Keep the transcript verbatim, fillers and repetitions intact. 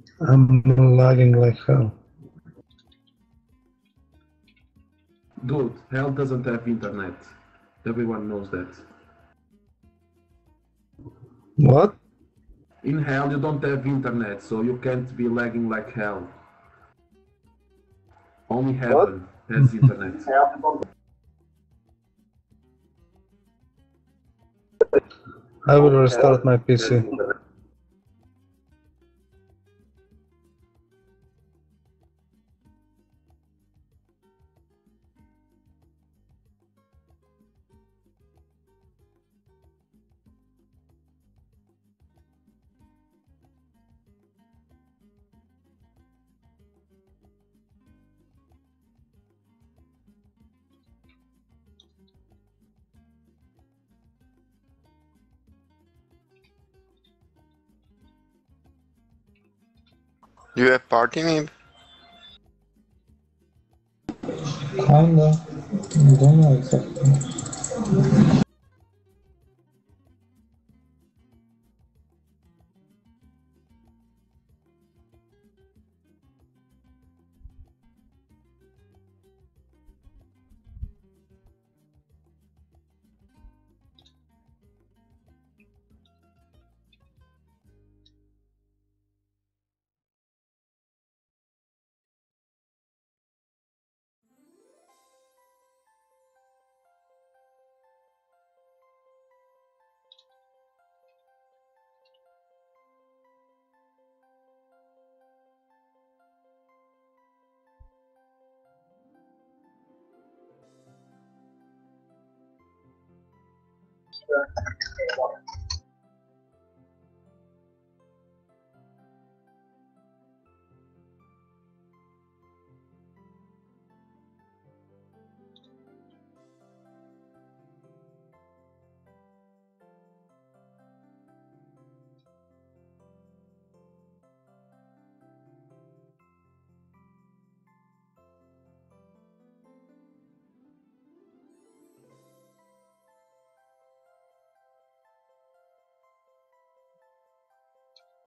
I'm lagging like hell. Dude, hell doesn't have internet. Everyone knows that. What? In hell you don't have internet, so you can't be lagging like hell. Only What? heaven has internet. I will restart my P C. Do you have party name? Kinda. I don't know exactly.